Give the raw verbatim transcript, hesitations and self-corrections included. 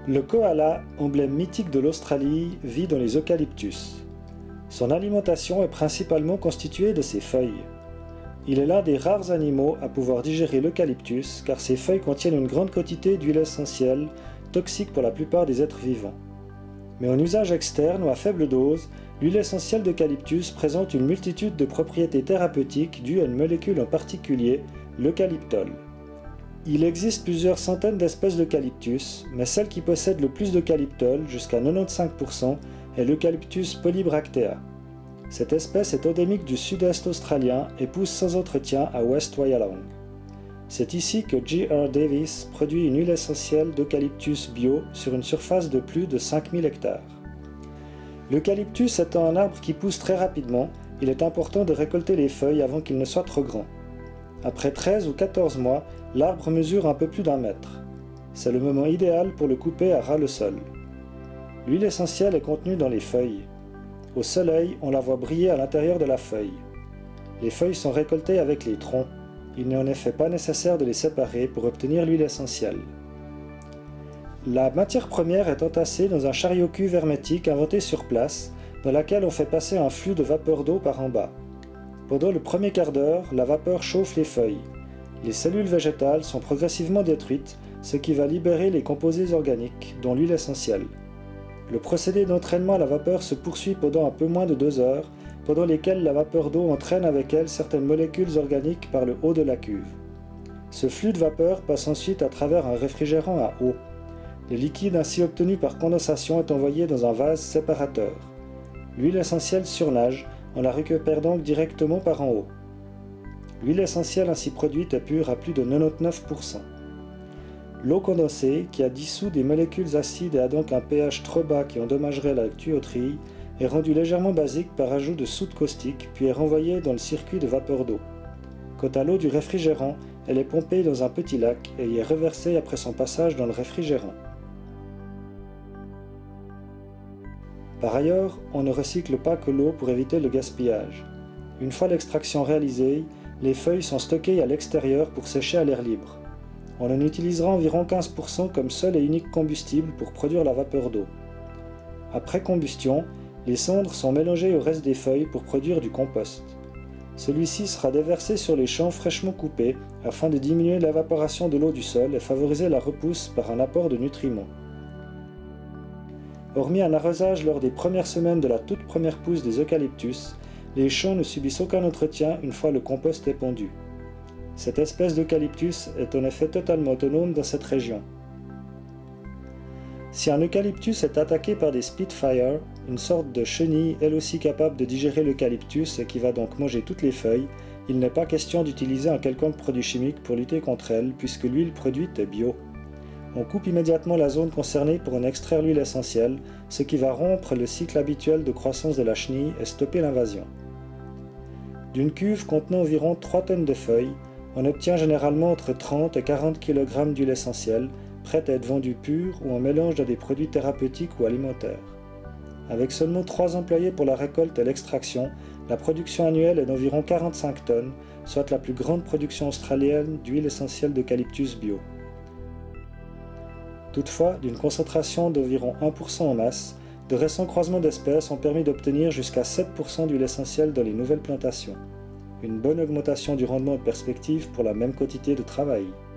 Le koala, emblème mythique de l'Australie, vit dans les eucalyptus. Son alimentation est principalement constituée de ses feuilles. Il est l'un des rares animaux à pouvoir digérer l'eucalyptus car ses feuilles contiennent une grande quantité d'huile essentielle, toxique pour la plupart des êtres vivants. Mais en usage externe ou à faible dose, l'huile essentielle d'eucalyptus présente une multitude de propriétés thérapeutiques dues à une molécule en particulier, l'eucalyptol. Il existe plusieurs centaines d'espèces d'eucalyptus, mais celle qui possède le plus d'eucalyptol, jusqu'à quatre-vingt-quinze pour cent, est l'Eucalyptus polybractea. Cette espèce est endémique du sud-est australien et pousse sans entretien à West Wyalong. C'est ici que G R Davis produit une huile essentielle d'eucalyptus bio sur une surface de plus de cinq mille hectares. L'eucalyptus étant un arbre qui pousse très rapidement, il est important de récolter les feuilles avant qu'il ne soit trop grand. Après treize ou quatorze mois, l'arbre mesure un peu plus d'un mètre. C'est le moment idéal pour le couper à ras le sol. L'huile essentielle est contenue dans les feuilles. Au soleil, on la voit briller à l'intérieur de la feuille. Les feuilles sont récoltées avec les troncs. Il n'est en effet pas nécessaire de les séparer pour obtenir l'huile essentielle. La matière première est entassée dans un chariot cuve hermétique inventé sur place, dans laquelle on fait passer un flux de vapeur d'eau par en bas. Pendant le premier quart d'heure, la vapeur chauffe les feuilles. Les cellules végétales sont progressivement détruites, ce qui va libérer les composés organiques, dont l'huile essentielle. Le procédé d'entraînement à la vapeur se poursuit pendant un peu moins de deux heures, pendant lesquelles la vapeur d'eau entraîne avec elle certaines molécules organiques par le haut de la cuve. Ce flux de vapeur passe ensuite à travers un réfrigérant à eau. Le liquide ainsi obtenu par condensation est envoyé dans un vase séparateur. L'huile essentielle surnage, on la récupère donc directement par en haut. L'huile essentielle ainsi produite est pure à plus de quatre-vingt-dix-neuf pour cent. L'eau condensée, qui a dissous des molécules acides et a donc un pH trop bas qui endommagerait la tuyauterie, est rendue légèrement basique par ajout de soude caustique puis est renvoyée dans le circuit de vapeur d'eau. Quant à l'eau du réfrigérant, elle est pompée dans un petit lac et y est reversée après son passage dans le réfrigérant. Par ailleurs, on ne recycle pas que l'eau pour éviter le gaspillage. Une fois l'extraction réalisée, les feuilles sont stockées à l'extérieur pour sécher à l'air libre. On en utilisera environ quinze pour cent comme seul et unique combustible pour produire la vapeur d'eau. Après combustion, les cendres sont mélangées au reste des feuilles pour produire du compost. Celui-ci sera déversé sur les champs fraîchement coupés afin de diminuer l'évaporation de l'eau du sol et favoriser la repousse par un apport de nutriments. Hormis un arrosage lors des premières semaines de la toute première pousse des eucalyptus, les champs ne subissent aucun entretien une fois le compost est pondu. Cette espèce d'eucalyptus est en effet totalement autonome dans cette région. Si un eucalyptus est attaqué par des Spitfire, une sorte de chenille elle aussi capable de digérer l'eucalyptus et qui va donc manger toutes les feuilles, il n'est pas question d'utiliser un quelconque produit chimique pour lutter contre elle puisque l'huile produite est bio. On coupe immédiatement la zone concernée pour en extraire l'huile essentielle, ce qui va rompre le cycle habituel de croissance de la chenille et stopper l'invasion. D'une cuve contenant environ trois tonnes de feuilles, on obtient généralement entre trente et quarante kilogrammes d'huile essentielle, prête à être vendue pure ou en mélange à des produits thérapeutiques ou alimentaires. Avec seulement trois employés pour la récolte et l'extraction, la production annuelle est d'environ quarante-cinq tonnes, soit la plus grande production australienne d'huile essentielle d'eucalyptus bio. Toutefois, d'une concentration d'environ un pour cent en masse, de récents croisements d'espèces ont permis d'obtenir jusqu'à sept pour cent d'huile essentielle dans les nouvelles plantations. Une bonne augmentation du rendement de perspective pour la même quantité de travail.